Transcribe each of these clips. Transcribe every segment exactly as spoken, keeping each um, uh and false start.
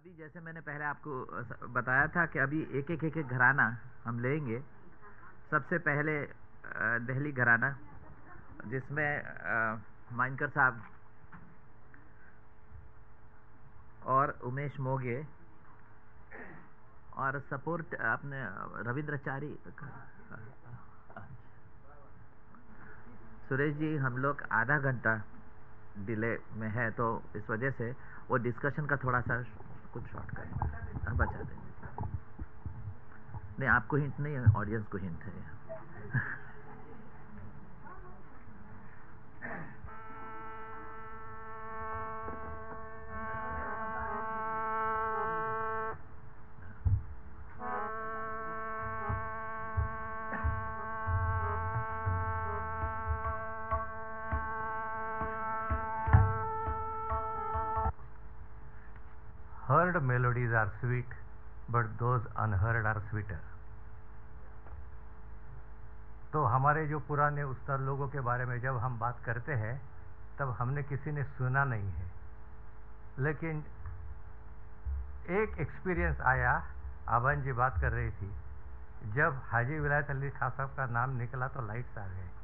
अभी जैसे मैंने पहले आपको अ, बताया था कि अभी एक एक एक एक घराना हम लेंगे। सबसे पहले अ, दिल्ली घराना, जिसमें अ, माइनकर साहब और उमेश मोगे और सपोर्ट अपने रविंद्रचारी, सुरेश जी। हम लोग आधा घंटा डिले में है, तो इस वजह से वो डिस्कशन का थोड़ा सा कुछ शॉर्ट कर हम बचा देंगे। नहीं, आपको हिंट नहीं है, ऑडियंस को हिंट है। Heard melodies are sweet, but those unheard are sweeter. तो हमारे जो पुराने उस्ताद लोगों के बारे में जब हम बात करते हैं, तब हमने किसी ने सुना नहीं है, लेकिन एक एक्सपीरियंस आया। आबान जी बात कर रही थी, जब हाजी विलायत अली खान साहब का नाम निकला तो लाइट्स आ गए।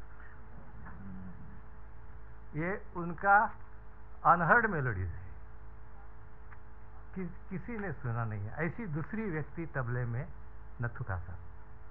ये उनका अनहर्ड मेलोडीज है, कि, किसी ने सुना नहीं है। ऐसी दूसरी व्यक्ति तबले में नथु खां साहब,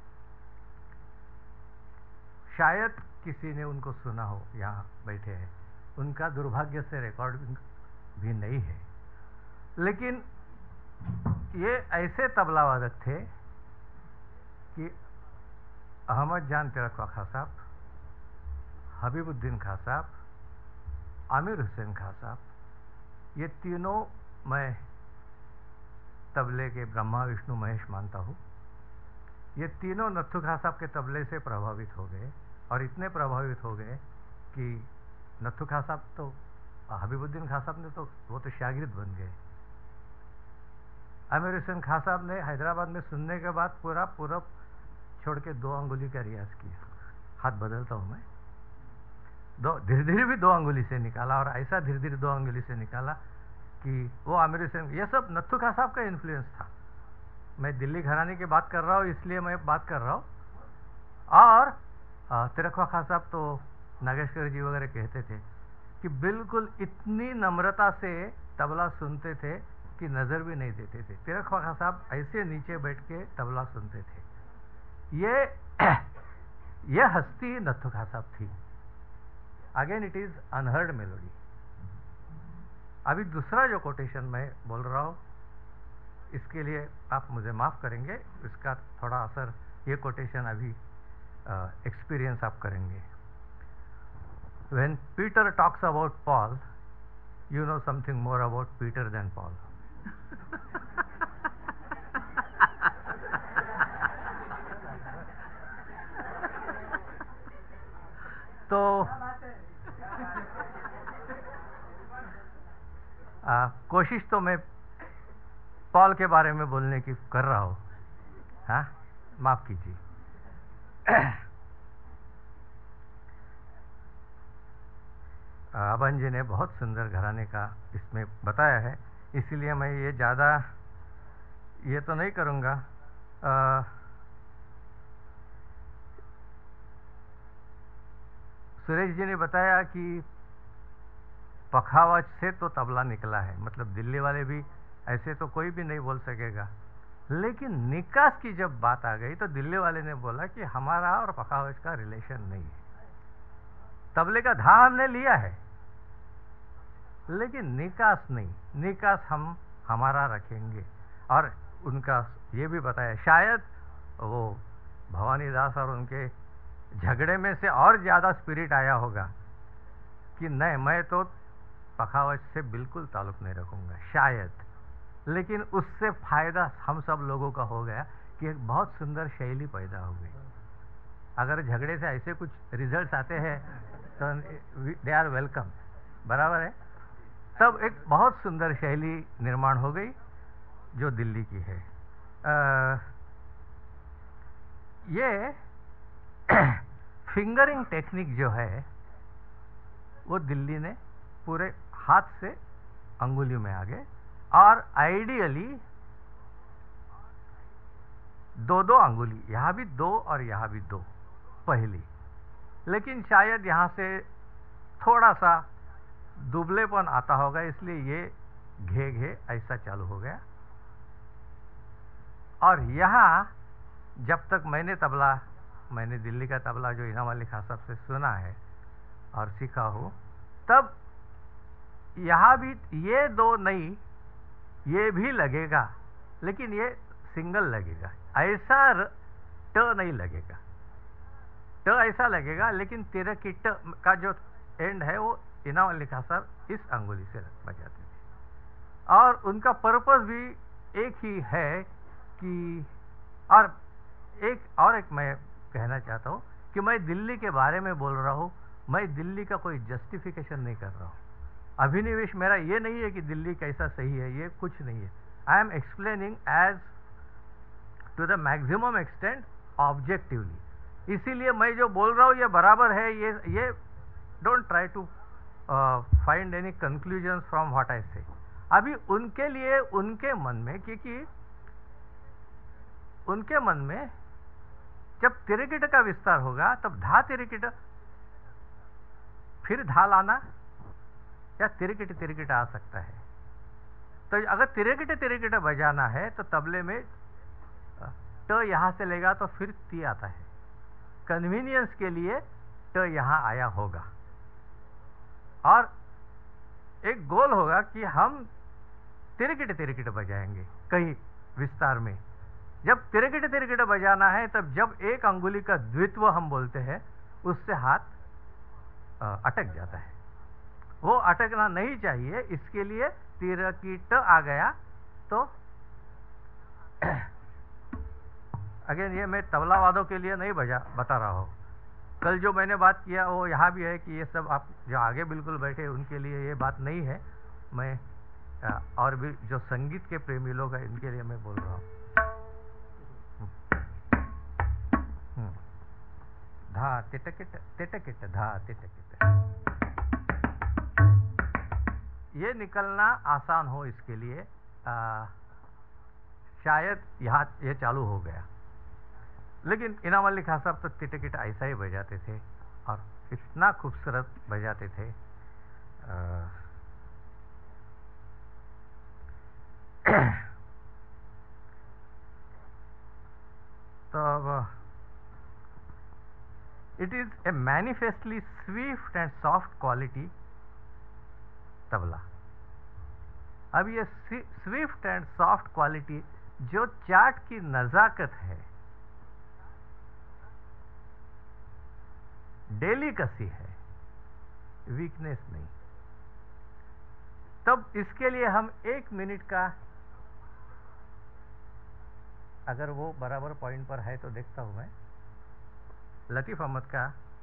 शायद किसी ने उनको सुना हो, यहाँ बैठे हैं। उनका दुर्भाग्य से रिकॉर्डिंग भी नहीं है, लेकिन ये ऐसे तबला वादक थे कि अहमद जान तिरकवा खां साहब, हबीबुद्दीन खां साहब, आमिर हुसैन खां साहब, ये तीनों मैं तबले के ब्रह्मा विष्णु महेश मानता हूँ। ये तीनों नथु खां साहब के तबले से प्रभावित हो गए, और इतने प्रभावित हो गए कि नथु खां साहब तो, हबीबुद्दीन खां साहब ने तो वो तो शागिर्द बन गए। आमिर हुसैन खां साहब ने हैदराबाद में सुनने के बाद पूरा पूरब छोड़ के दो अंगुली का रियाज किया। हाथ बदलता हूँ मैं, दो धीरे धीरे भी दो अंगुली से निकाला, और ऐसा धीरे धीरे दो अंगुली से निकाला कि वो आमिर हुसैन, ये सब नथु खां साहब का इन्फ्लुएंस था। मैं दिल्ली घराने की बात कर रहा हूँ, इसलिए मैं बात कर रहा हूँ। और तिरकवा खां साहब तो नागेश्वर जी वगैरह कहते थे कि बिल्कुल इतनी नम्रता से तबला सुनते थे कि नजर भी नहीं देते थे। तिरकवा खां साहब ऐसे नीचे बैठ के तबला सुनते थे। ये ये हस्ती नथु खां साहब थी। Again it is unheard melody. अभी दूसरा जो कोटेशन मैं बोल रहा हूँ, इसके लिए आप मुझे माफ करेंगे, इसका थोड़ा असर ये कोटेशन अभी एक्सपीरियंस uh, आप करेंगे। When Peter talks about Paul, you know something more about Peter than Paul. तो आ, कोशिश तो मैं पॉल के बारे में बोलने की कर रहा हूँ, हाँ, माफ कीजिए। अबन जी ने बहुत सुंदर घराने का इसमें बताया है, इसीलिए मैं ये ज़्यादा ये तो नहीं करूँगा। आ, सुरेश जी ने बताया कि पखावज से तो तबला निकला है, मतलब दिल्ली वाले भी ऐसे तो कोई भी नहीं बोल सकेगा, लेकिन निकास की जब बात आ गई तो दिल्ली वाले ने बोला कि हमारा और पखावज का रिलेशन नहीं है। तबले का धा हमने लिया है, लेकिन निकास नहीं, निकास हम हमारा रखेंगे। और उनका ये भी बताया, शायद वो भवानी दास और उनके झगड़े में से और ज्यादा स्पिरिट आया होगा कि नहीं, मैं तो पखावज से बिल्कुल ताल्लुक नहीं रखूंगा, शायद। लेकिन उससे फायदा हम सब लोगों का हो गया कि एक बहुत सुंदर शैली पैदा हो गई। अगर झगड़े से ऐसे कुछ रिजल्ट्स आते हैं तो दे आर वेलकम, बराबर है। तब एक बहुत सुंदर शैली निर्माण हो गई जो दिल्ली की है। आ, ये फिंगरिंग टेक्निक जो है वो दिल्ली ने पूरे हाथ से अंगुलियों में आ गए, और आइडियली दो दो अंगुली, यहां भी दो और यहां भी दो पहली, लेकिन शायद यहां से थोड़ा सा दुबलेपन आता होगा, इसलिए ये घे घे ऐसा चालू हो गया। और यहां जब तक मैंने तबला, मैंने दिल्ली का तबला जो इनाम अली खान साहब से सुना है और सीखा हो, तब यहां भी ये दो नहीं, ये भी लगेगा, लेकिन ये सिंगल लगेगा, ऐसा ट नहीं लगेगा। ट ऐसा लगेगा, लेकिन तेरा की ट का जो एंड है वो इनाम अली खान साहब इस अंगुली से बजाते थे। और उनका पर्पस भी एक ही है कि, और एक और एक मैं कहना चाहता हूं कि मैं दिल्ली के बारे में बोल रहा हूं, मैं दिल्ली का कोई जस्टिफिकेशन नहीं कर रहा हूं। अभिनिवेश मेरा ये नहीं है कि दिल्ली कैसा सही है, ये कुछ नहीं है। I am explaining as to the maximum extent objectively. इसीलिए मैं जो बोल रहा हूं ये बराबर है, ये ये don't try to find any conclusion from what I say. अभी उनके लिए, उनके मन में, क्योंकि उनके मन में जब तिरकिट का विस्तार होगा तब धा तिरकिट, फिर धा लाना या तिरकिट तिरकिट आ सकता है। तो अगर तिरकिट तिरकिट बजाना है तो तबले में ट यहां से लेगा तो फिर ती आता है। कन्वीनियंस के लिए ट यहां आया होगा, और एक गोल होगा कि हम तिरकिट तिरकिट बजाएंगे कहीं विस्तार में। जब तिरकिट तिरकिट बजाना है तब जब एक अंगुली का द्वित्व हम बोलते हैं, उससे हाथ अटक जाता है, वो अटकना नहीं चाहिए। इसके लिए तिरकिट आ गया तो अगेन ये मैं तबला वादों के लिए नहीं बजा बता रहा हूं। कल जो मैंने बात किया वो यहाँ भी है कि ये सब आप जो आगे बिल्कुल बैठे उनके लिए ये बात नहीं है, मैं और भी जो संगीत के प्रेमी लोग हैं इनके लिए मैं बोल रहा हूँ। धा तिटकिट तिटकिट धा तिटकिट, ये निकलना आसान हो इसके लिए आ, शायद यहाँ ये चालू हो गया, लेकिन इनाम अली खान साहब तो तिटकिट ऐसा ही बजाते थे और इतना खूबसूरत बजाते थे। आ, तो अब it is a manifestly swift and soft quality tabla. अब ये स्विफ्ट एंड सॉफ्ट क्वालिटी जो चार्ट की नजाकत है, डेलिकेसी है, वीकनेस नहीं। तब इसके लिए हम एक मिनट का, अगर वो बराबर पॉइंट पर है तो देखता हूं मैं, लतीफ अहमद का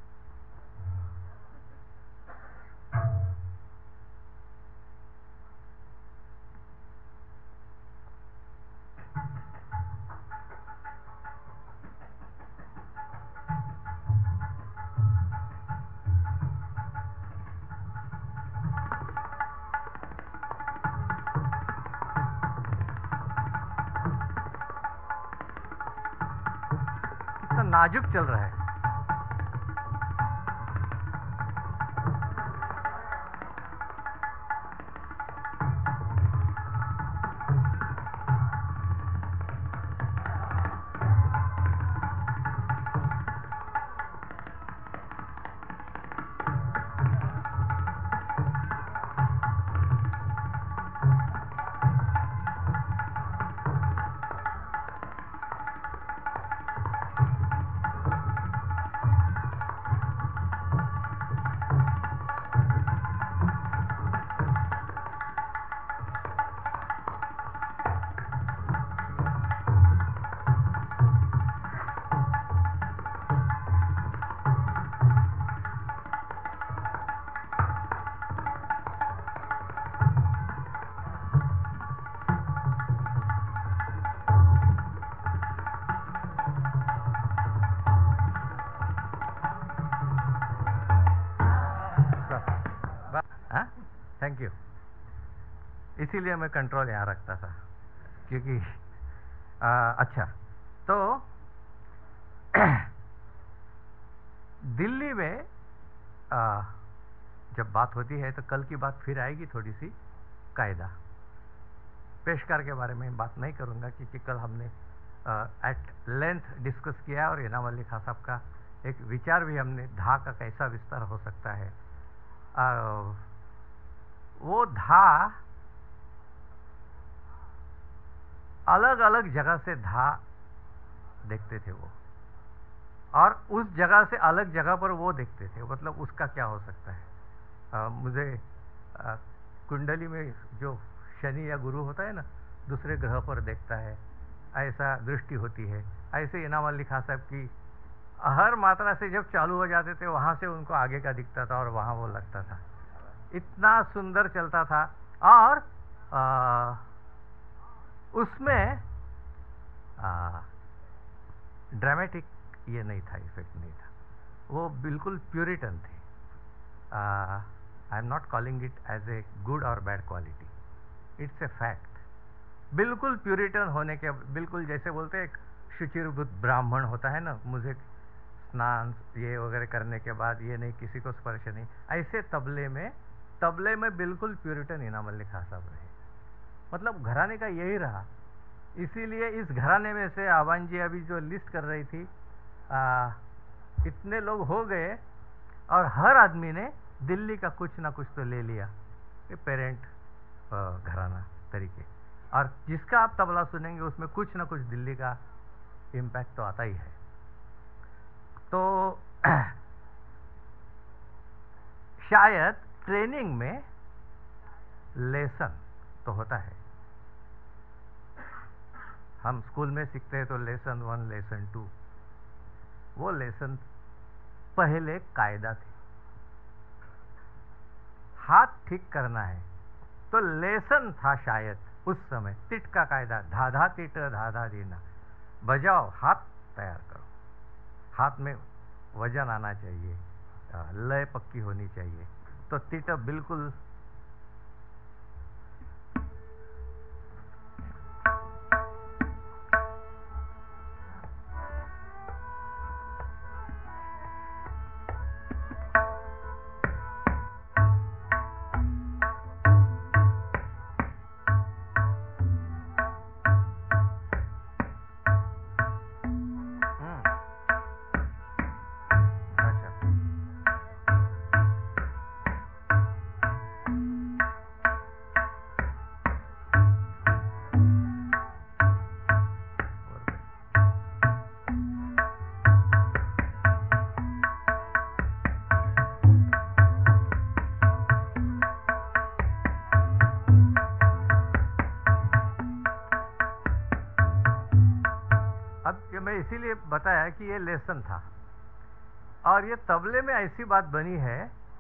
कितना नाजुक चल रहा है। Thank you. इसीलिए मैं कंट्रोल यहाँ रखता था, क्योंकि आ, अच्छा तो दिल्ली में आ, जब बात होती है तो कल की बात फिर आएगी थोड़ी सी, कायदा पेशकार के बारे में बात नहीं करूंगा, क्योंकि कल हमने एट लेंथ डिस्कस किया और इनाम अली खां साहब का एक विचार भी हमने, धा का कैसा विस्तार हो सकता है। आ, वो धा अलग अलग जगह से धा देखते थे वो, और उस जगह से अलग जगह पर वो देखते थे, मतलब उसका क्या हो सकता है। आ, मुझे आ, कुंडली में जो शनि या गुरु होता है ना, दूसरे ग्रह पर देखता है, ऐसा दृष्टि होती है। ऐसे इनाम अली खां साहब की हर मात्रा से जब चालू हो जाते थे वहां से उनको आगे का दिखता था और वहां वो लगता था, इतना सुंदर चलता था। और आ, उसमें ड्रामेटिक ये नहीं था, इफेक्ट नहीं था, वो बिल्कुल प्यूरिटन थे। I am not calling it as a good or bad quality, it's a fact. बिल्कुल प्यूरिटन होने के, बिल्कुल जैसे बोलते हैं शुचिर्भूत ब्राह्मण होता है ना, मुझे स्नान ये वगैरह करने के बाद ये नहीं, किसी को स्पर्श नहीं, ऐसे तबले में तबले में बिल्कुल प्यूरिटन इनाम अली खां साहब रहे। मतलब घराने का यही रहा। इसीलिए इस घराने में से आवान जी अभी जो लिस्ट कर रही थी, आ, इतने लोग हो गए और हर आदमी ने दिल्ली का कुछ ना कुछ तो ले लिया, ये पेरेंट घराना तरीके। और जिसका आप तबला सुनेंगे उसमें कुछ ना कुछ दिल्ली का इम्पैक्ट तो आता ही है। तो शायद ट्रेनिंग में लेसन तो होता है, हम स्कूल में सीखते हैं तो लेसन वन लेसन टू, वो लेसन पहले कायदा थे। हाथ ठीक करना है तो लेसन था शायद उस समय, तिट का कायदा, धाधा तिट धाधा देना, बजाओ हाथ तैयार करो, हाथ में वजन आना चाहिए, लय पक्की होनी चाहिए, तो तिट बिल्कुल इसीलिए बताया कि ये लेसन था। और ये तबले में ऐसी बात बनी है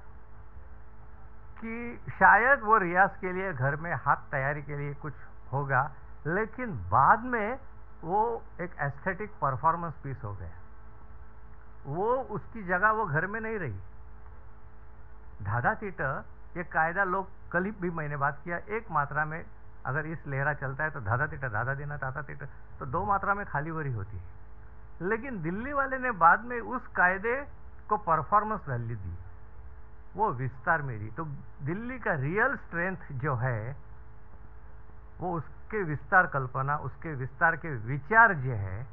कि शायद वो रियाज के लिए घर में हाथ तैयारी के लिए कुछ होगा, लेकिन बाद में वो एक एस्थेटिक परफॉर्मेंस पीस हो गया, वो उसकी जगह वो घर में नहीं रही। धाधा तीट ये कायदा लोग कल ही भी मैंने बात किया, एक मात्रा में अगर इस लहरा चलता है तो धाधा तीटा धाधा देना धाधा तीटा, तो दो मात्रा में खाली वरी होती है। लेकिन दिल्ली वाले ने बाद में उस कायदे को परफॉर्मेंस वैल्यू दी, वो विस्तार में दी। तो दिल्ली का रियल स्ट्रेंथ जो है वो उसके विस्तार कल्पना, उसके विस्तार के विचार जो है,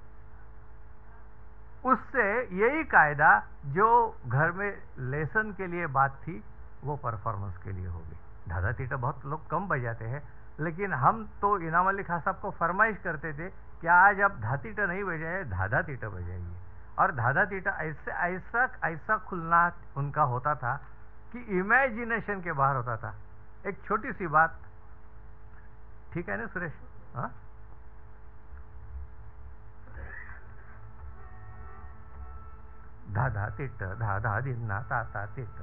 उससे यही कायदा जो घर में लेसन के लिए बात थी वो परफॉर्मेंस के लिए होगी। धाधा तीटा बहुत लोग कम बजाते हैं, लेकिन हम तो इनाम अली खां साहब को फरमाइश करते थे कि आज आप धातीटा नहीं बजाए, धाधा तीटा बजाइए। और धाधा तीटा ऐसे ऐसा ऐसा खुलना उनका होता था कि इमेजिनेशन के बाहर होता था। एक छोटी सी बात, ठीक है ना सुरेश? हाँ, धाधा तीट धाधा दिन्ना ताता तीट,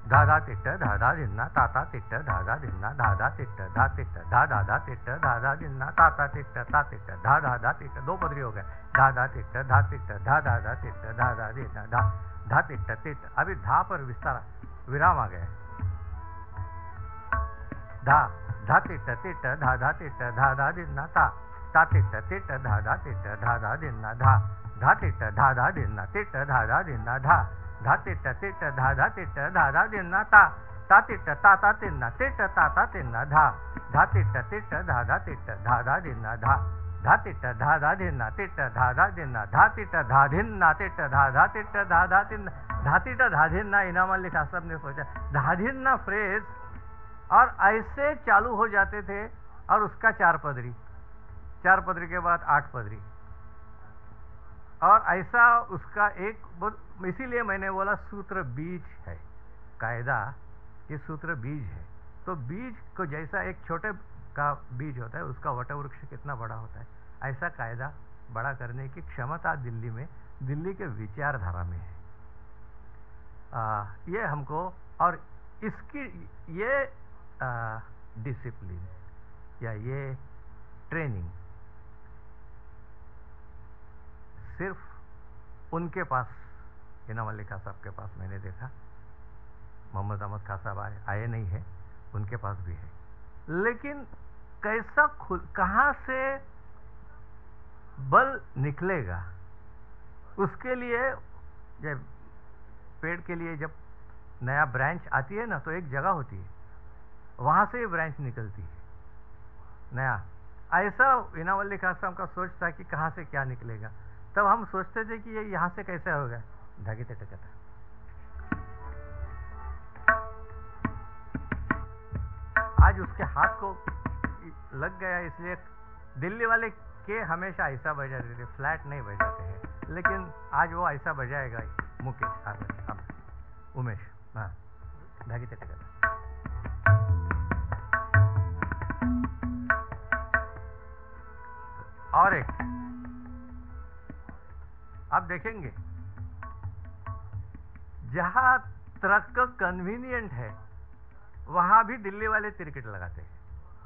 धा धा तिट्ट धा धा धिन्ना ता ता तिट्ट धा धा धिन्ना धा धा तिट्ट धा तिट्ट धा धा धा तिट्ट धा धा धिन्ना ता ता तिट्ट ता तिट्ट धा धा धा तिट्ट, दो पदरी हो गए, धा धा तिट्ट धा तिट्ट धा धा धा तिट्ट धा धा धिन्ना धा धा तिट्ट तिट्ट। अभी धा पर विस्तार विराम आ गया। धा धा तिट्ट तिट्ट धा धा तिट्ट धा धा धिन्ना ता ता तिट्ट तिट्ट धा धा तिट्ट धा धा धिन्ना धा धा तिट्ट धा धा धिन्ना तिट्ट धा धा धिन्ना धा धा तिट्ट तिट्ट धा धा तिट्ट धा धा धिन्ना ता ता तिट्ट ता ता तिन्ना तिट्ट ता ता तिन्ना धा धा तिट्ट तिट्ट धा धा तिट्ट धा धा धिन्ना धा धा तिट्ट धा धा धिन्ना तिट्ट धा धा धिन्ना धा तिट्ट धा धिन्ना तिट्ट धा धा तिट्ट धा धा तिन्ना धा तिट्ट धा धिन्ना। इनाम अली खान साहब ने सोचा धा धिन्ना फ्रेज और ऐसे चालू हो जाते थे और उसका चार पदरी, चार पदरी के बाद आठ पदरी और ऐसा उसका एक, इसीलिए मैंने बोला सूत्र बीज है, कायदा ये सूत्र बीज है। तो बीज को जैसा एक छोटे का बीज होता है उसका वटवृक्ष कितना बड़ा होता है, ऐसा कायदा बड़ा करने की क्षमता दिल्ली में, दिल्ली के विचारधारा में है। आ, ये हमको और इसकी ये डिसिप्लिन या ये ट्रेनिंग सिर्फ उनके पास, इनाम अली खान साहब के पास मैंने देखा, मोहम्मद अहमद खान साहब आए, आए नहीं है, उनके पास भी है, लेकिन कैसा खुल कहाँ से बल निकलेगा उसके लिए, जब पेड़ के लिए जब नया ब्रांच आती है ना तो एक जगह होती है, वहां से ब्रांच निकलती है नया। ऐसा इनाम अली खान साहब का सोच था कि कहाँ से क्या निकलेगा। तब हम सोचते थे कि ये यहाँ से कैसे होगा, धागे टकता। आज उसके हाथ को लग गया, इसलिए दिल्ली वाले के हमेशा ऐसा बजाते थे, फ्लैट नहीं बजाते हैं, लेकिन आज वो ऐसा बजाएगा मुकेश, अब उमेश, हाँ धागे टकता। और एक आप देखेंगे जहां ट्रक कन्वीनियंट है वहां भी दिल्ली वाले तिरकट लगाते हैं,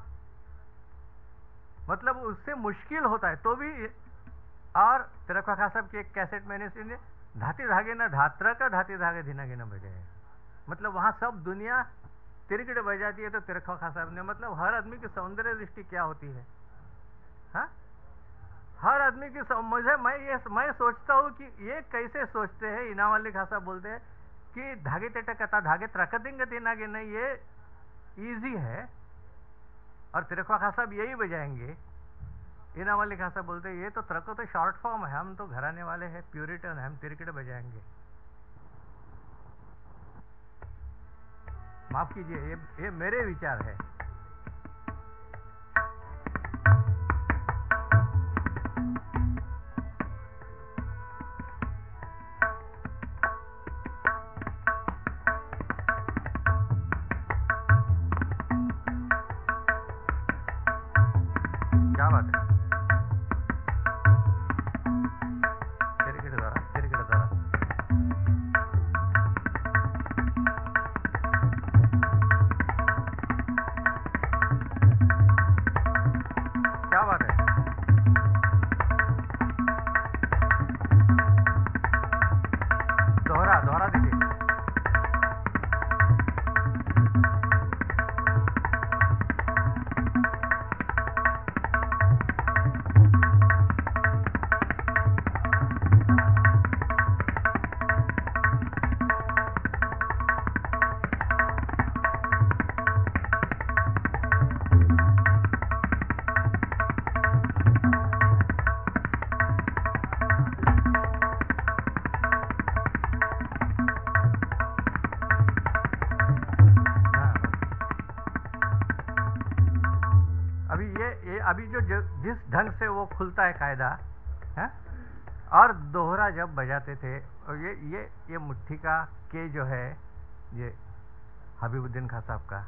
मतलब उससे मुश्किल होता है तो भी। और तिरका खान साहब की एक कैसेट मैंने सुनी, धाती धागे ना धात्रा का धाती धागे धीना गिना बजाए, मतलब वहां सब दुनिया तिरकट बजाती है तो तिरका खान साहब ने, मतलब हर आदमी की सौंदर्य दृष्टि क्या होती है, हाँ हर आदमी की मुझे मैं ये मैं सोचता हूँ कि ये कैसे सोचते हैं। इनाम अली खान साहब बोलते हैं कि धागे तेटे कथा धागे त्रकतिंग तीनागे नहीं, ये इजी है और तिरका खान साहब यही बजाएंगे। इनाम अली खान साहब बोलते हैं ये तो त्रको तो शॉर्ट फॉर्म है, हम तो घराने वाले हैं, प्यूरिटन है, हम तिरकट बजाएंगे। माफ कीजिए, ये ये मेरे विचार है। क्या बात है, तिरकट द्वारा तिरकट द्वारा क्या बात है। दोहरा दोहरा दीजिए। अभी जो जिस ढंग से वो खुलता है कायदा है, और दोहरा जब बजाते थे, और ये ये ये मुट्ठी का के जो है ये हबीबुद्दीन खान साहब का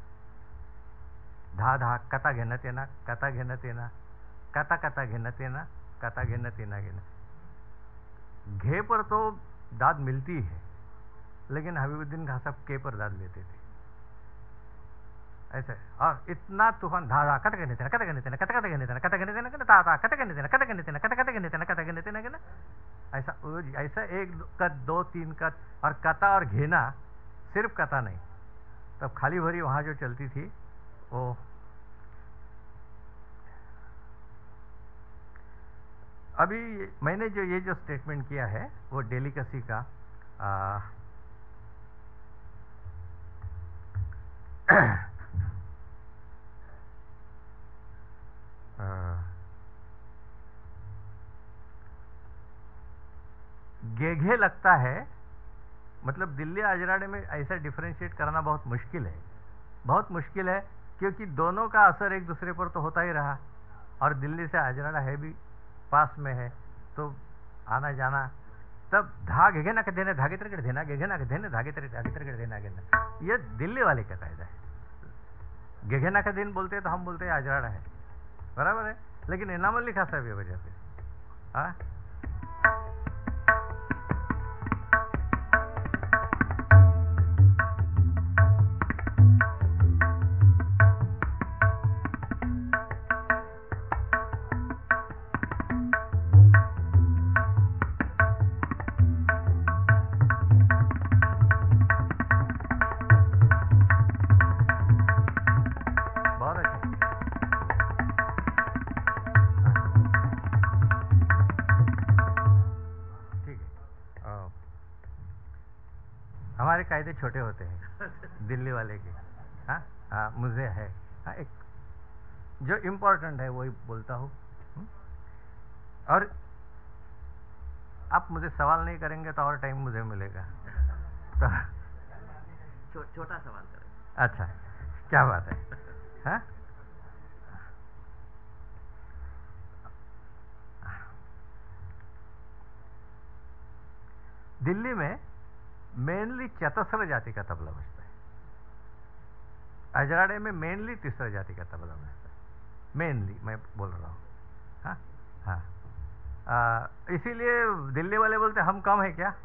धा धा कथा घेणत येना कथा घेणत येना कथा कथा घेणत येना कथा घेणत येना घेना, घे पर तो दाद मिलती है, लेकिन हबीबुद्दीन खान साहब के पर दाद लेते थे ऐसे, और इतना तूफान धा धा कत कहने थे कत कहने थे कत कत कहने थे कत कहने थे ता ता कत कहने थे कत कहने थे कत कत कहने थे कत कहने थे ना, ऐसा ऐसा एक कत दो तीन कत, और कता और घेना, सिर्फ कता नहीं, तब खाली भरी वहां जो चलती थी वो। अभी मैंने जो ये जो स्टेटमेंट किया है वो डेलिकेसी का आ, गेघे लगता है, मतलब दिल्ली अजराड़े में ऐसा डिफरेंशिएट करना बहुत मुश्किल है, बहुत मुश्किल है, क्योंकि दोनों का असर एक दूसरे पर तो होता ही रहा, और दिल्ली से अजराड़ा है भी पास में है, तो आना जाना, तब धा घेघे ना देना धागे तरकड़ देना घेघे ना देना धागे तरकड़ धागे तरकड़ देना घेना, ये दिल्ली वाले का कायदा है। घेघे ना का दिन बोलते हैं तो हम बोलते हैं अजराड़ा है, बराबर है, लेकिन इनाम अली खां साहब ये वजह से हाँ कायदे छोटे होते हैं दिल्ली वाले के, हाँ हाँ मुझे है, हाँ एक जो इम्पोर्टेंट है वही बोलता हूँ, और आप मुझे सवाल नहीं करेंगे तो और टाइम मुझे मिलेगा तो छो, छोटा सवाल करें। अच्छा, क्या बात है, हाँ दिल्ली में मेनली चतस्र जाति का तबला बजता है, अजराड़े में मेनली तीसरा जाति का तबला बजता है, मेनली मैं बोल रहा हूँ, हाँ हाँ, इसीलिए दिल्ली वाले बोलते हम कम है क्या।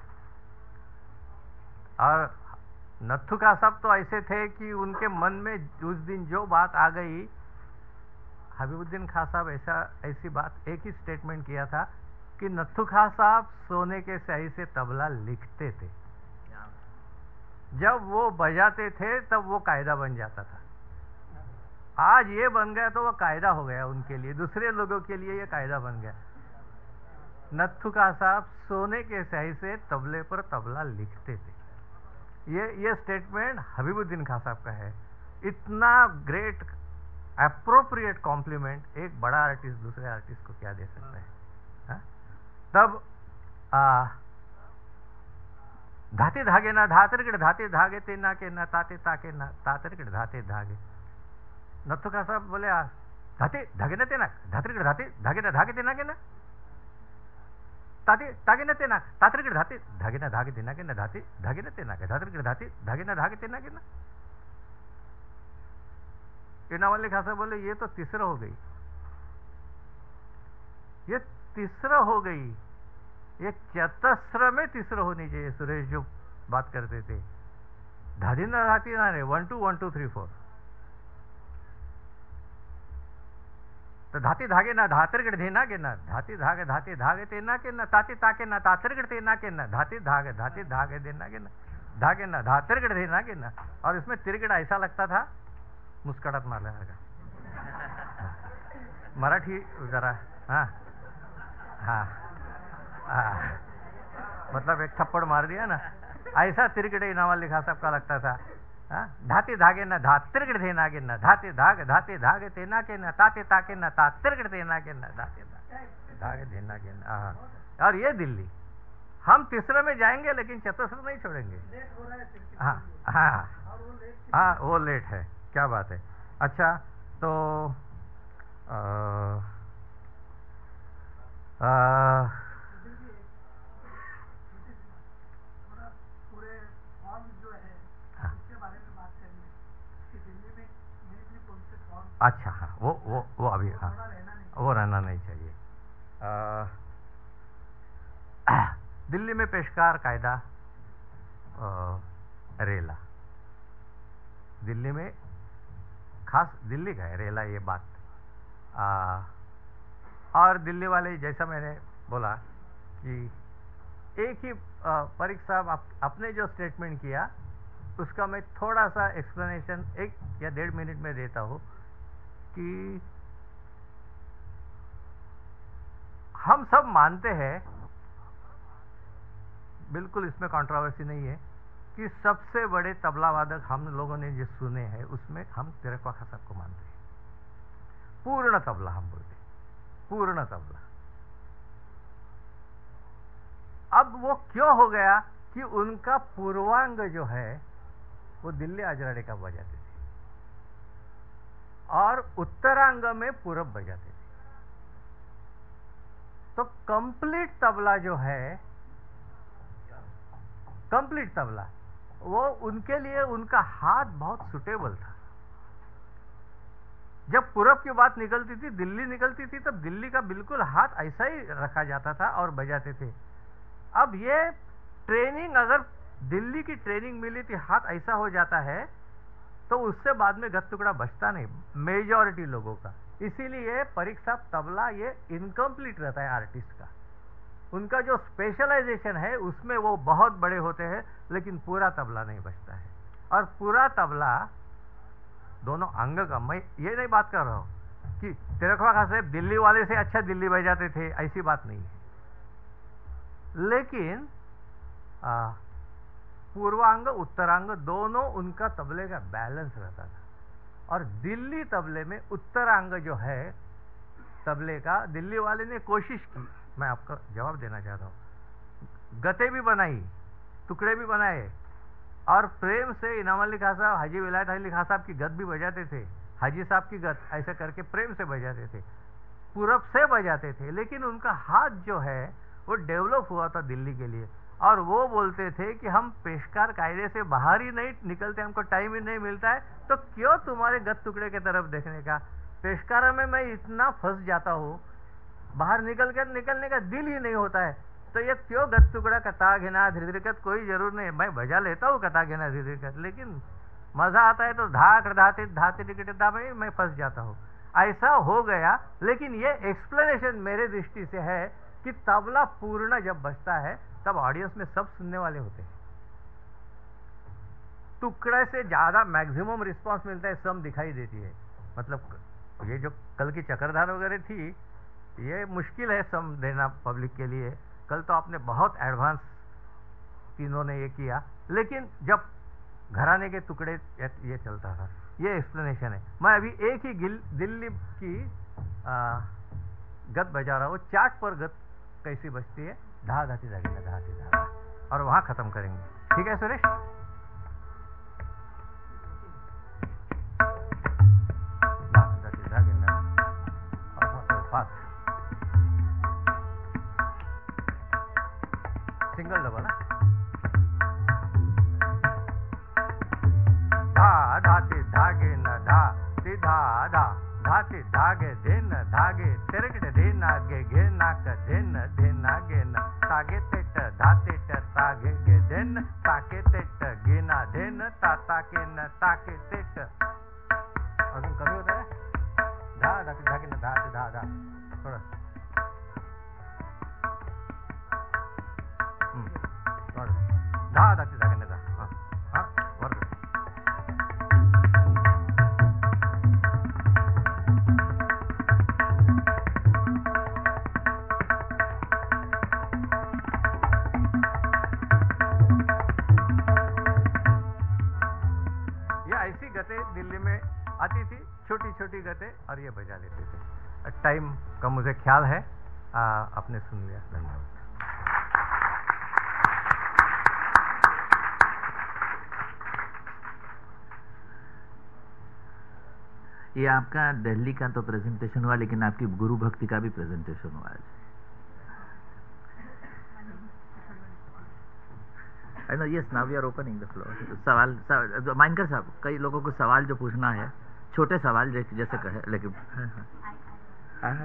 और नत्थू खां साहब तो ऐसे थे कि उनके मन में उस दिन जो बात आ गई, हबीबुद्दीन खां साहब ऐसा ऐसी बात एक ही स्टेटमेंट किया था कि नत्थू खां साहब सोने के स्याही से तबला लिखते थे, जब वो बजाते थे तब वो कायदा बन जाता था। आज ये बन गया तो वो कायदा हो गया उनके लिए, दूसरे लोगों के लिए ये कायदा बन गया। नत्थू खां साहब सोने के स्याही से तबले पर तबला लिखते थे। ये ये स्टेटमेंट हबीबुद्दीन खां साहब का है। इतना ग्रेट अप्रोप्रिएट कॉम्प्लीमेंट एक बड़ा आर्टिस्ट दूसरे आर्टिस्ट को क्या दे सकता है, हा? तब आ, धाते धागे ना धातरगढ़ धाते धागे ते ना के ना ताते ताके ना तातरगढ़ धाते धागे। नत्थू खां साहब बोले आ धाते धागे ना ते ना धातरगढ़ धाते धागे ना धागे ते ना के ना ताते तागे ना ते ना तातरगढ़ धाते धागे ना धागे ते ना के ना धाते धागे ना ते ना के धातरगढ़ धाते धागे ना धागे ते ना के ना। इनाम अली खां साहब बोले ये तो तीसरा हो गई, ये तीसरा हो गई, ये चतस्र में तीसरा होनी चाहिए। सुरेश जो बात करते थे धादी ना धाती ना रे one two one two three four, तो धाती धागे ना धातरगढ़ धे ना के ना धाती धागे धाते धागे ते ना के ना ताते ताके ना तातरगढ़ ते ना के ना धाती धागे धाते धागे दे ना के ना धागे ना धातरगढ़ धे ना के ना। और इसमें तिरगढ़ ऐसा लगता था मुस्कड़त मार लगा मराठी जरा, हाँ हाँ हाँ, मतलब एक थप्पड़ मार दिया ना, ऐसा तिरगड़े इनाम अली खां साहब का लगता था। हाँ, धाते धागे ना धा तिरगड़ थे ना के ना धाते धाग धाते धागे ते ना के ना ताते ताके ना ता तिरगड़ थे ना के ना धाते धागे थे ना के ना। हाँ, और ये दिल्ली हम तीसरे में जाएंगे लेकिन चतुस्र नहीं छोड़ेंगे। हाँ हाँ हाँ, वो लेट है, क्या बात है। अच्छा तो आ, आ, अच्छा हाँ, वो वो वो अभी हाँ वो रहना नहीं चाहिए। आ, दिल्ली में पेशकार कायदा रेला। दिल्ली में, खास दिल्ली का है रेला ये बात। आ, और दिल्ली वाले, जैसा मैंने बोला कि एक ही परीख साहब आप, आपने जो स्टेटमेंट किया उसका मैं थोड़ा सा एक्सप्लेनेशन एक या डेढ़ मिनट में देता हूँ कि हम सब मानते हैं, बिल्कुल इसमें कंट्रोवर्सी नहीं है, कि सबसे बड़े तबला वादक हम लोगों ने जो सुने हैं उसमें हम तिलक वाखा साहब को मानते हैं। पूर्ण तबला हम बोलते, पूर्ण तबला। अब वो क्यों हो गया कि उनका पूर्वांग जो है वो दिल्ली अजराड़े का बजाते थे और उत्तरांग में पूरब बजाते थे। तो कंप्लीट तबला जो है, कंप्लीट तबला, वो उनके लिए उनका हाथ बहुत सुटेबल था। जब पूरब की बात निकलती थी, दिल्ली निकलती थी, तब दिल्ली का बिल्कुल हाथ ऐसा ही रखा जाता था और बजाते थे। अब ये ट्रेनिंग, अगर दिल्ली की ट्रेनिंग मिली थी, हाथ ऐसा हो जाता है, तो उससे बाद में गत टुकड़ा बचता नहीं मेजॉरिटी लोगों का। इसीलिए परीख साहब तबला ये इनकम्प्लीट रहता है आर्टिस्ट का। उनका जो स्पेशलाइजेशन है उसमें वो बहुत बड़े होते हैं, लेकिन पूरा तबला नहीं बचता है। और पूरा तबला दोनों अंग का, मैं ये नहीं बात कर रहा हूं कि तिलक वाखा साहब दिल्ली वाले से अच्छा दिल्ली बजाते थे, ऐसी बात नहीं है। लेकिन आ, पूर्वांग उत्तरांग दोनों उनका तबले का बैलेंस रहता था। और दिल्ली तबले में उत्तरांग जो है तबले का, दिल्ली वाले ने कोशिश की, मैं आपका जवाब देना चाहता हूं, गते भी बनाई, टुकड़े भी बनाए, और प्रेम से इनाम अली खां साहब, हाजी विलायत अली खां साहब की गत भी बजाते थे, हाजी साहब की गत, ऐसे करके प्रेम से बजाते थे, पूरब से बजाते थे। लेकिन उनका हाथ जो है वो डेवलप हुआ था दिल्ली के लिए। और वो बोलते थे कि हम पेशकार कायदे से बाहर ही नहीं निकलते, हमको टाइम ही नहीं मिलता है, तो क्यों तुम्हारे गत टुकड़े की तरफ देखने का। पेशकारा में मैं इतना फंस जाता हूँ, बाहर निकल कर निकलने का दिल ही नहीं होता है, तो ये क्यों गत टुकड़ा, कथा घेना धीरे कोई जरूर नहीं। मैं बजा लेता हूँ कथा घेना धीरे, लेकिन मजा आता है तो धाक धाते धाते टिकट में मैं फंस जाता हूँ। ऐसा हो गया। लेकिन ये एक्सप्लेनेशन मेरे दृष्टि से है कि तबला पूर्ण जब बजता है तब ऑडियंस में सब सुनने वाले होते हैं। टुकड़े से ज्यादा मैक्सिमम रिस्पांस मिलता है, सम दिखाई देती है। मतलब ये जो कल की चक्रधार वगैरह थी, ये मुश्किल है सम देना पब्लिक के लिए। कल तो आपने बहुत एडवांस तीनों ने ये किया, लेकिन जब घराने के टुकड़े ये चलता था, ये एक्सप्लेनेशन है। मैं अभी एक ही दिल्ली की आ, गत बजा रहा हूँ। चार्ट पर गत कैसी बजती है, धा धाती धागी धाती धा, और वहां खत्म करेंगे। ठीक है सुरेश? सिंगल डबल है। धा धाती धागे न धा ति धा धा धाती धागे दिन धागे तिरकट दिन आगे घे नाक दिन दिन आगे न तागे तेट धाते ट तागे गे दिन ताके तेट गिना दिन ताता के न ताके तेट। अजून कमी होता है। धा धाती धागे न धाते धा धा थोड़ा धा धाती धागे न धा। हाँ हाँ वर्ग दिल्ली में आती थी, छोटी छोटी गते, और ये बजा लेते थे। टाइम का मुझे ख्याल है, आ, आपने सुन लिया, धन्यवाद। ये आपका दिल्ली का तो प्रेजेंटेशन हुआ, लेकिन आपकी गुरु भक्ति का भी प्रेजेंटेशन हुआ आज। I know, yes, now we are opening the floor. सवाल, सवाल माइनकर साहब, कई लोगों को सवाल जो पूछना है, छोटे सवाल जैसे कहे, लेकिन हाँ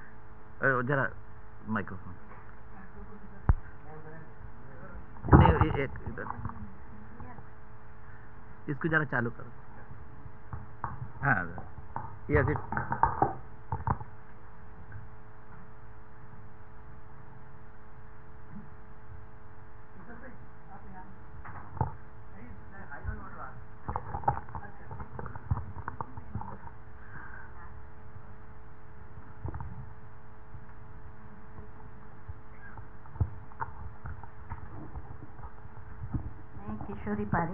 हाँ जरा माइक्रोफोन नहीं, एक इधर इसको जरा चालू करो। हाँ यस इट्स किशोरी पारे,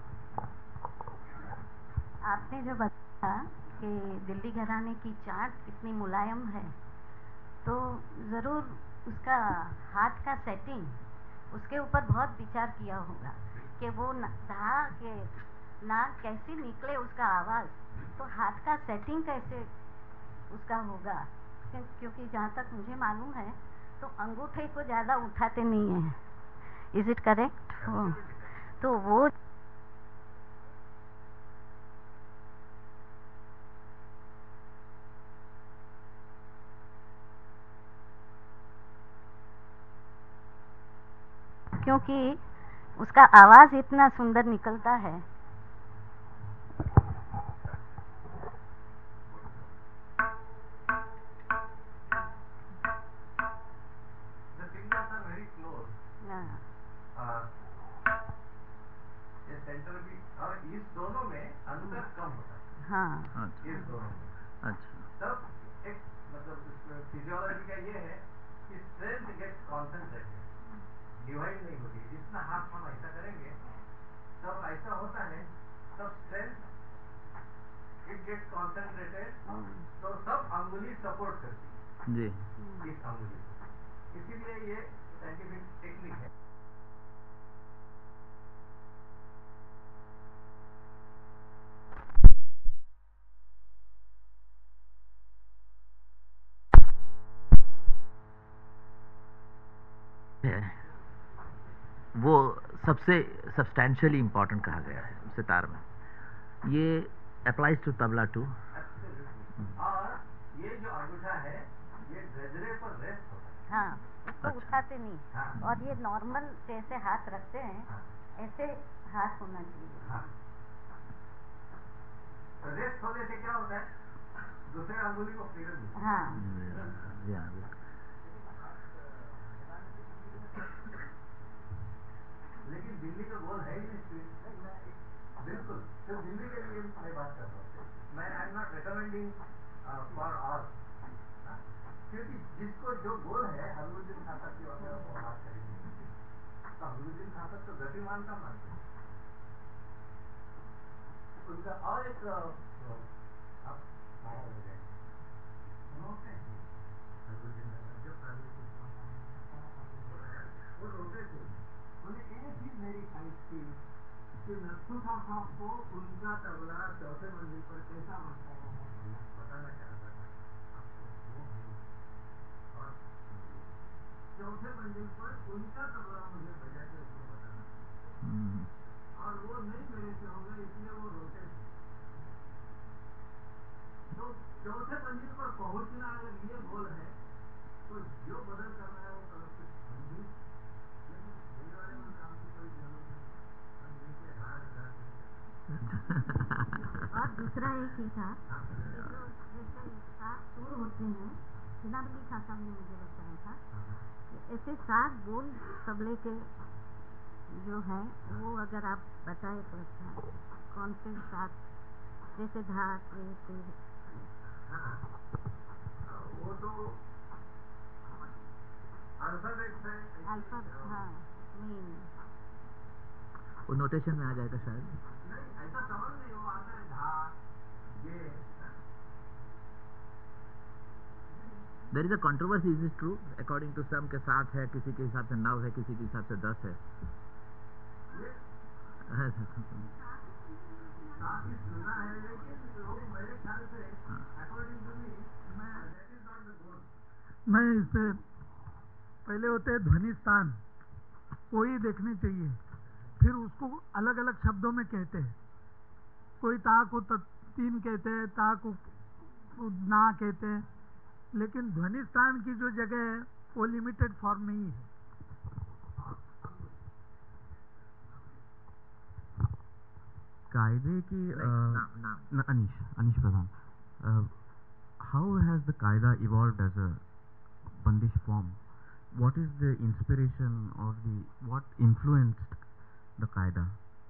आपने जो बताया कि दिल्ली घराने की चाट कितनी मुलायम है, तो ज़रूर उसका हाथ का सेटिंग, उसके ऊपर बहुत विचार किया होगा कि वो धा के नाक कैसे निकले, उसका आवाज़, तो हाथ का सेटिंग कैसे उसका होगा, क्योंकि जहाँ तक मुझे मालूम है तो अंगूठे को ज़्यादा उठाते नहीं हैं। Is it correct? तो वो क्योंकि उसका आवाज इतना सुंदर निकलता है। The fingers are very close. हाँ। Uh, ये सेंटर भी और इस दोनों में अंतर कम होता है। हाँ। इस दोनों में। अच्छा। तब एक मतलब फिजियोलॉजी का ये है कि स्ट्रेंथ गेट्स कॉन्सेंट्रेटेड, डिवाइड नहीं होती। जितना हाथ हम ऐसा करेंगे तब ऐसा होता है, तब स्ट्रेंथ इट गेट्स कॉन्सेंट्रेटेड, तो सब अंगुली सपोर्ट करती है जी इस अंगुली को। इसीलिए ये साइंटिफिक टेक्निक है। वो सबसे सब्सटैंशियली इम्पोर्टेंट कहा गया है सितार में। ये अप्लाइज टू तबला टू। और ये जो अंगूठा है ये गजरे पर रेस्ट होता है। हाँ, इसको अच्छा। उठाते नहीं। हाँ। और ये नॉर्मल जैसे हाथ रखते हैं, हाँ। ऐसे हाथ होना चाहिए। हाँ। रेस्ट होने से क्या होता है, दूसरे अंगुली को फ्रीडम मिलती है। हाँ। या, या, लेकिन दिल्ली का गोल है ही नहीं। बिल्कुल, सिर्फ दिल्ली के लिए मैं बात कर रहा हूँ। मैं I am not recommending for all, क्योंकि जिसको जो गोल है, हल्लुद्दीन खातर की वगैरह वो बात करेंगे, तो हल्लुद्दीन खातर तो गतिमान का मानते हैं। उनका और एक आप माया हो जाएंगे हल्लुद्दीन खातर जब पहले वो रोते थे, उन्हें एक चीज मेरी ख्वाहिश थी कि नथुखा साहब को उनका तबला चौथे मंजिल पर कैसा बनता है मैं बताना चाहता था आपको। वो है और चौथे मंजिल पर उनका तबला मुझे बजा के उसको बताना, और वो नहीं मेरे से हो गए, इसलिए वो रोते थे। तो चौथे मंजिल पर पहुंचना अगर ये गोल है तो जो बदल करना है वो करो, कुछ मंजिल। लेकिन दिल्ली वाले में काम की कोई जरूरत नहीं, हम नीचे हाथ डाल देंगे। और दूसरा एक ही था कि जो जैसे सात सुर होते हैं, हिनाबली खां साहब ने मुझे बताया था कि ऐसे सात बोल तबले के जो है वो अगर आप बताए तो अच्छा है। कौन से सात, जैसे धा रे ते। हाँ, वो तो अल्फाबेट्स है। अल्फा, हाँ, मीन। वो नोटेशन में आ जाएगा शायद। नहीं, ऐसा समझ नहीं, वो आता है धा ये। There is a controversy, is it true? According to some के साथ है, किसी के हिसाब से नौ है, किसी के हिसाब से दस है। साथ ही सुना है, लेकिन लोग मेरे ख्याल से अकॉर्डिंग टू मी, मैं that is not the goal. मैं इससे पहले होते हैं ध्वनि स्थान, वो ही देखने चाहिए, फिर उसको अलग अलग शब्दों में कहते हैं। कोई ता को तीन कहते हैं, ता को ना कहते हैं, लेकिन ध्वनि स्थान की जो जगह है वो लिमिटेड फॉर्म नहीं है। कायदे की नाम नाम न, अनीश अनीश प्रधान, how has the qaida evolved as a bandish form? What is the inspiration or the what influenced the qaida?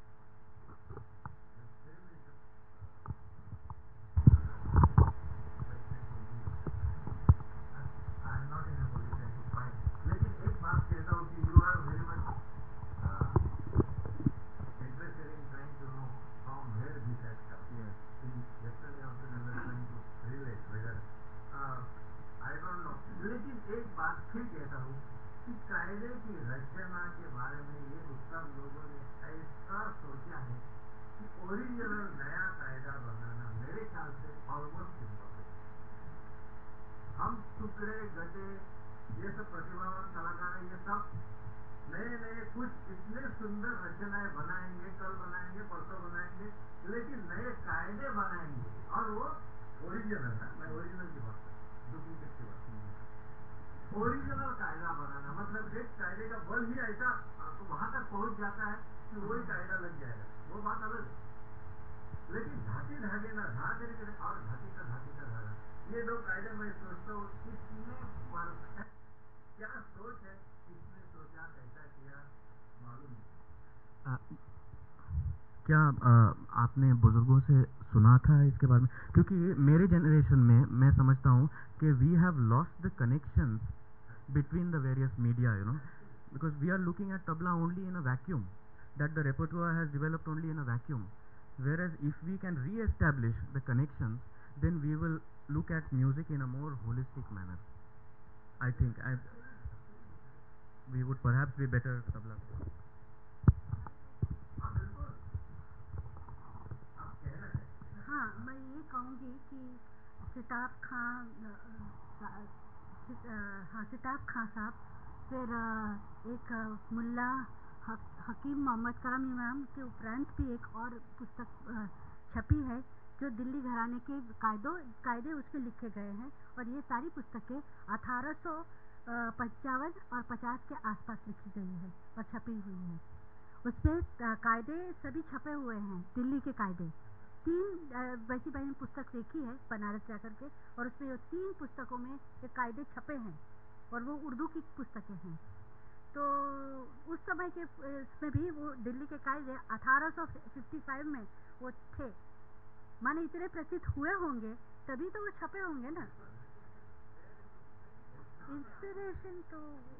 लेकिन एक बात फिर कहता हूँ कि कायदे की रचना के बारे में ये उत्तर लोगों ने ऐसा सोचा है कि ओरिजिनल नया कायदा बनाना मेरे ख्याल से ऑलमोस्ट इम्पॉसिबल। हम टुकड़े गटे ये सब प्रतिभावान कलाकार हैं, ये सब नए नए कुछ इतने सुंदर रचनाएं बनाएंगे, कल बनाएंगे, परसों बनाएंगे, लेकिन नए कायदे बनाएंगे और वो ओरिजिनल है। मैं ओरिजिनल की बात डुप्लीकेट की बात ओरिजिनल कायदा बनाना मतलब एक कायदे का बल ही ऐसा तो वहां तक पहुंच जाता है कि वही कायदा लग जाएगा, वो बात अलग है। लेकिन धाती धागे ना धागे और धाती का धाती का धागा, ये दो कायदे मैं सोचता हूँ किसमें फर्क है, क्या सोच है, किसने सोचा, कैसा किया, मालूम नहीं। क्या आ, आपने बुजुर्गों से सुना था इसके बारे में? क्योंकि मेरे जनरेशन में मैं समझता हूँ कि we have lost the connections between the various media, you know, because we are looking at tabla only in a vacuum, that the repertoire has developed only in a vacuum, whereas if we can re-establish the connections, then we will look at music in a more holistic manner. I think I, we would perhaps be better tabla. हाँ, मैं ये कहूँगी कि सिताब खां हाँ सिताब खां साहब, फिर एक मुल्ला हकीम मोहम्मद करम इमाम के उपरांत भी एक और पुस्तक छपी है जो दिल्ली घराने के कायदों कायदे उसमें लिखे गए हैं, और ये सारी पुस्तकें अठारह सौ पचावन और पचास के आसपास लिखी गई है और छपी हुई है। उसमें कायदे सभी छपे हुए हैं, दिल्ली के कायदे। तीन वैसी भाई ने पुस्तक देखी है बनारस जाकर के, और उसमें तीन पुस्तकों में ये कायदे छपे हैं और वो उर्दू की पुस्तकें हैं। तो उस समय के इसमें भी वो दिल्ली के कायदे अठारह सौ पचपन में वो थे, माने इतने प्रसिद्ध हुए होंगे तभी तो वो छपे होंगे ना। इंस्पिरेशन तो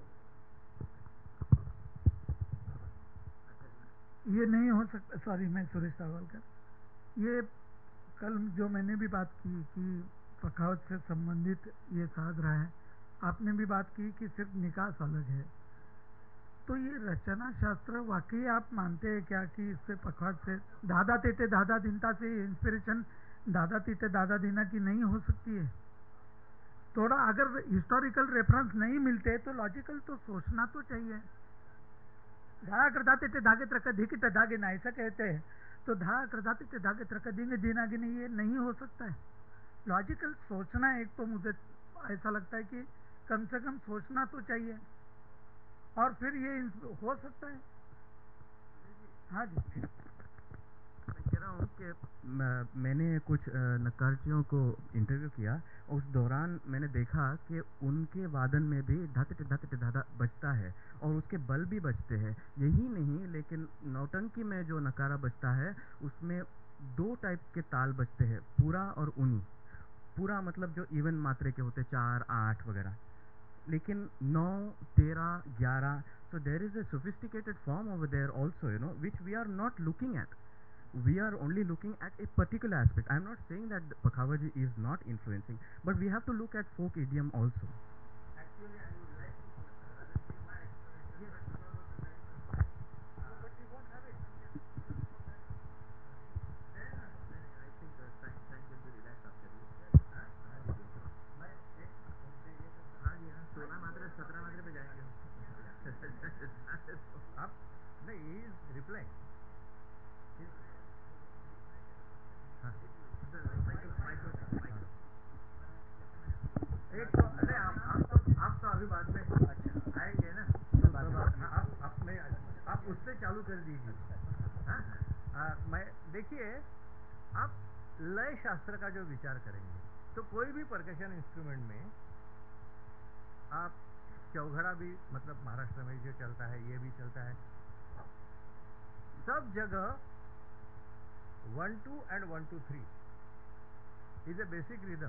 ये नहीं हो सकता। सॉरी, मैं सुरेश सावलकर। ये कल जो मैंने भी बात की कि पखावत से संबंधित ये साध रहा है, आपने भी बात की कि सिर्फ निकास अलग है, तो ये रचना शास्त्र वाकई आप मानते हैं क्या कि इससे पखावत से दादा तेटे दादा दीनता से इंस्पिरेशन दादा तीते दादा दीना की नहीं हो सकती है? थोड़ा अगर हिस्टोरिकल रेफरेंस नहीं मिलते तो लॉजिकल तो सोचना तो चाहिए। धारा कर दाते थे धागे तरक धिक धागे ना ऐसा कहते हैं, तो धा कर दाते थे धागे तरक देंगे दीना की नहीं, ये नहीं हो सकता है। लॉजिकल सोचना एक तो मुझे ऐसा लगता है कि कम से कम सोचना तो चाहिए, और फिर ये हो सकता है। हाँ जी, मैं कह रहा हूँ कि मैंने कुछ नक्काशियों को इंटरव्यू किया, उस दौरान मैंने देखा कि उनके वादन में भी धत धत धाधा बजता है और उसके बल भी बजते हैं। यही नहीं, लेकिन नौटंकी में जो नकारा बजता है उसमें दो टाइप के ताल बजते हैं, पूरा और उनी। पूरा मतलब जो इवन मात्रे के होते, चार आठ वगैरह, लेकिन नौ तेरह ग्यारह, so there is a sophisticated form over there also, you know, which we are not looking at. We are only looking at a particular aspect. I am not saying that Pakhavaji is not influencing, but we have to look at folk idiom also. Actually, I would like to uh, give my explanation. Yes. But you won't have it. Then I think the time time will be relaxed after you. हाँ? मैं एक हाँ जी हाँ सोलह मात्रा सत्रह मात्रा पे जाएंगे आप नहीं, he is replying. एक तो अरे आप आप तो आप तो अभी बाद में अच्छा आएंगे ना, तो तब आप आप आप में आप उससे चालू कर दीजिए। हाँ, आ, मैं देखिए, आप लय शास्त्र का जो विचार करेंगे तो कोई भी परकशन इंस्ट्रूमेंट में आप चौघड़ा भी, मतलब महाराष्ट्र में जो चलता है ये भी चलता है, सब जगह one two and one two three is a basic rhythm.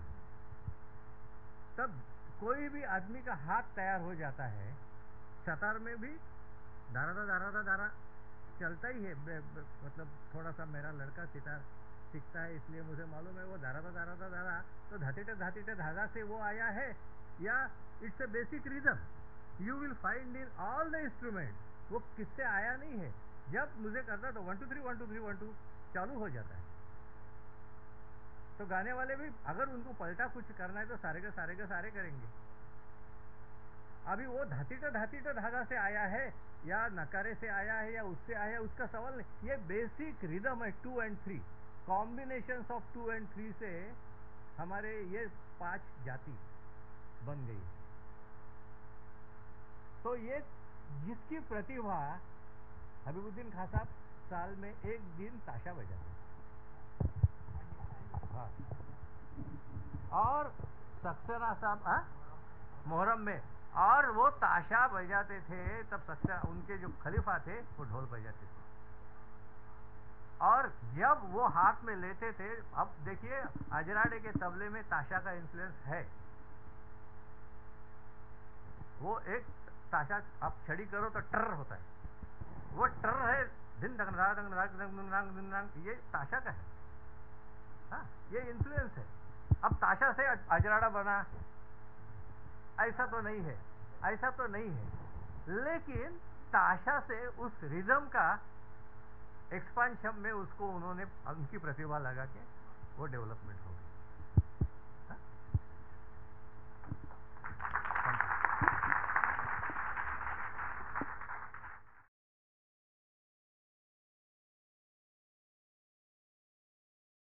तब कोई भी आदमी का हाथ तैयार हो जाता है। सतार में भी दारा दारा दारा दारा चलता ही है। बे, बे, मतलब थोड़ा सा मेरा लड़का सितार सीखता है इसलिए मुझे मालूम है वो दारा दारा दारा दारा तो धातीटे धातीटे धागा से वो आया है, या it's a basic rhythm you will find in all the instrument. वो किससे आया नहीं है। जब मुझे करता तो one two three one two three one two चालू हो जाता है। तो गाने वाले भी अगर उनको पलटा कुछ करना है तो सारे के सारे के सारे करेंगे। अभी वो धातीटा धातीटा धागा से आया है या नकारे से आया है या उससे आया है, उसका सवाल नहीं। ये बेसिक रिदम है two and three, combination of two and three से हमारे ये पांच जाति बन गई। तो ये जिसकी प्रतिभा, हबीबुद्दीन खां साहब साल में एक दिन ताशा बजाते, हाँ, और सक्सेना साहब हाँ मोहर्रम में, और वो ताशा बजाते थे। तब सक्सेना, उनके जो खलीफा थे वो ढोल बजाते थे, और जब वो हाथ में लेते थे, अब देखिए अजराड़े के तबले में ताशा का इन्फ्लुएंस है। वो एक ताशा आप छड़ी करो तो टर होता है, वो टर है, दिन दंग दंग दंग दंग, ये ताशा का है। हाँ, ये इन्फ्लुएंस है। अब ताशा से अजराड़ा बना ऐसा तो नहीं है, ऐसा तो नहीं है, लेकिन ताशा से उस रिदम का एक्सपांशन में उसको उन्होंने उनकी प्रतिभा लगा के वो डेवलपमेंट हो